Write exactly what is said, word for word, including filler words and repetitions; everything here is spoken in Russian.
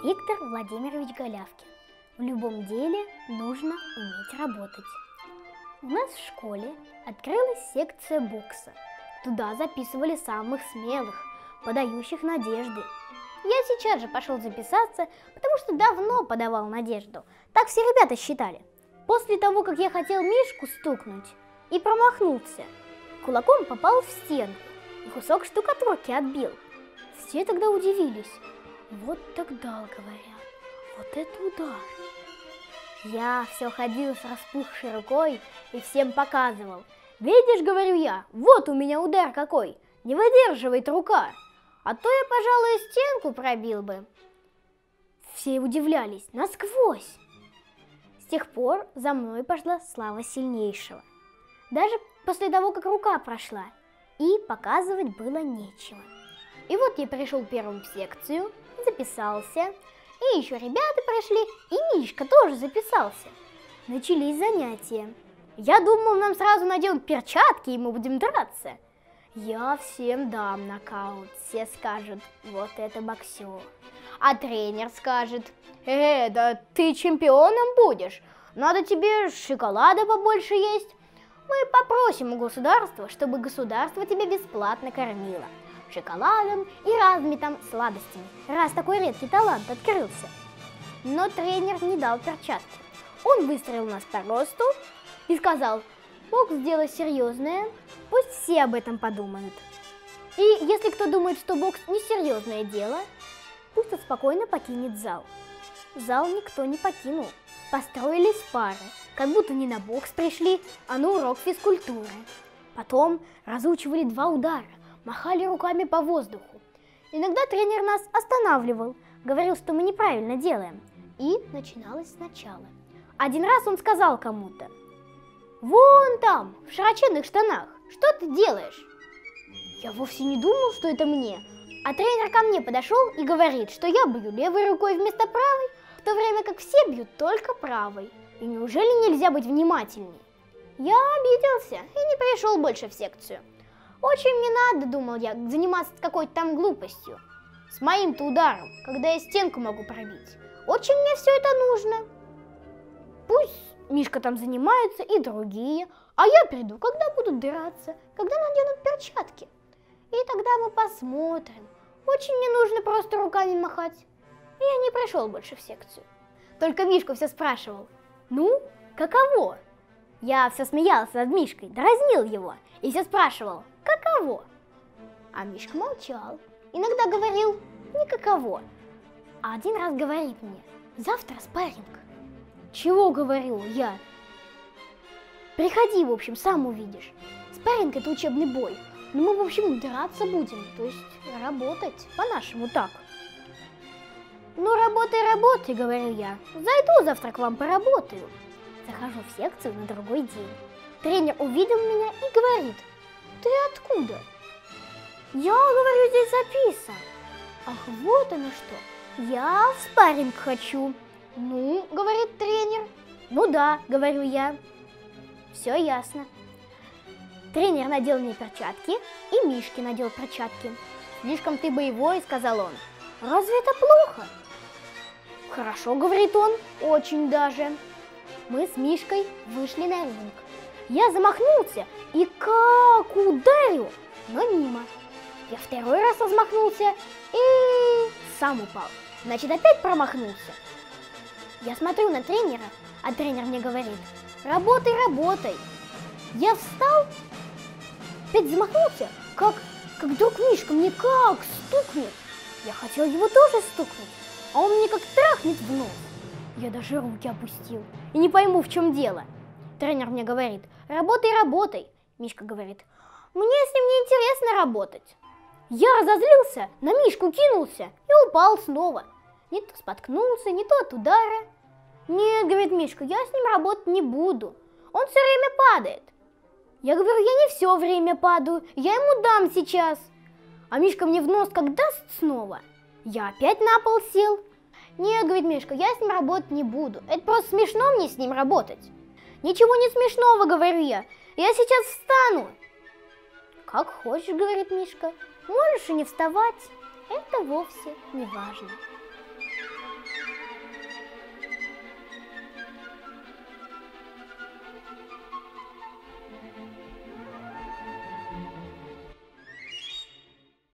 Виктор Владимирович Голявкин. В любом деле нужно уметь работать. У нас в школе открылась секция бокса. Туда записывали самых смелых, подающих надежды. Я сейчас же пошел записаться, потому что давно подавал надежду. Так все ребята считали. После того, как я хотел Мишку стукнуть и промахнулся, кулаком попал в стенку и кусок штукатурки отбил. Все тогда удивились. Вот тогда, говорят, вот это удар. Я все ходил с распухшей рукой и всем показывал. Видишь, говорю я, вот у меня удар какой, не выдерживает рука, а то я, пожалуй, стенку пробил бы. Все удивлялись, насквозь. С тех пор за мной пошла слава сильнейшего. Даже после того, как рука прошла, и показывать было нечего. И вот я пришел первым в секцию, записался, и еще ребята прошли, и Мишка тоже записался. Начались занятия. Я думал, нам сразу наденут перчатки, и мы будем драться. Я всем дам нокаут, все скажут, вот это боксер. А тренер скажет, э, да ты чемпионом будешь, надо тебе шоколада побольше есть. Мы попросим у государства, чтобы государство тебя бесплатно кормило шоколадом и разными там сладостями, раз такой редкий талант открылся. Но тренер не дал перчатки. Он выстроил нас по росту и сказал, бокс дело серьезное, пусть все об этом подумают. И если кто думает, что бокс несерьезное дело, пусть он спокойно покинет зал. Зал никто не покинул. Построились пары, как будто не на бокс пришли, а на урок физкультуры. Потом разучивали два удара, махали руками по воздуху. Иногда тренер нас останавливал, говорил, что мы неправильно делаем. И начиналось сначала. Один раз он сказал кому-то, вон там, в широченных штанах, что ты делаешь? Я вовсе не думал, что это мне. А тренер ко мне подошел и говорит, что я бью левой рукой вместо правой, в то время как все бьют только правой. И неужели нельзя быть внимательней? Я обиделся и не пришел больше в секцию. Очень не надо, думал я, заниматься какой-то там глупостью. С моим-то ударом, когда я стенку могу пробить. Очень мне все это нужно. Пусть Мишка там занимается и другие, а я приду, когда будут драться, когда наденут перчатки. И тогда мы посмотрим. Очень не нужно просто руками махать. И я не пришел больше в секцию. Только Мишка все спрашивал, ну, каково? Я все смеялся над Мишкой, дразнил его и все спрашивал, каково? А Мишка молчал, иногда говорил, никаково. А один раз говорит мне, завтра спарринг. Чего говорю я? Приходи, в общем, сам увидишь. Спарринг — это учебный бой, но мы, в общем, драться будем, то есть работать, по-нашему так. Ну, работай, работай, говорю я, зайду завтра к вам поработаю. Захожу в секцию на другой день. Тренер увидел меня и говорит, ты откуда? Я, говорю, здесь записан. Ах, вот оно что, я в спарринг хочу. Ну, говорит тренер. Ну да, говорю я. Все ясно. Тренер надел мне перчатки, и Мишке надел перчатки. Слишком ты боевой, сказал он. Разве это плохо? Хорошо, говорит он, очень даже. Мы с Мишкой вышли на ринг. Я замахнулся и как ударил, но мимо. Я второй раз размахнулся и сам упал. Значит, опять промахнулся. Я смотрю на тренера, а тренер мне говорит, работай, работай. Я встал, опять замахнулся, как, как вдруг Мишка мне как стукнет. Я хотел его тоже стукнуть, а он мне как трахнет в нос. Я даже руки опустил и не пойму, в чем дело. Тренер мне говорит, работай, работай. Мишка говорит, мне с ним неинтересно работать. Я разозлился, на Мишку кинулся и упал снова. Не то споткнулся, не то от удара. Нет, говорит Мишка, я с ним работать не буду. Он все время падает. Я говорю, я не все время падаю, я ему дам сейчас. А Мишка мне в нос как даст снова. Я опять на пол сел. Нет, говорит Мишка, я с ним работать не буду. Это просто смешно мне с ним работать. Ничего не смешного, говорю я. Я сейчас встану. Как хочешь, говорит Мишка. Можешь и не вставать. Это вовсе не важно.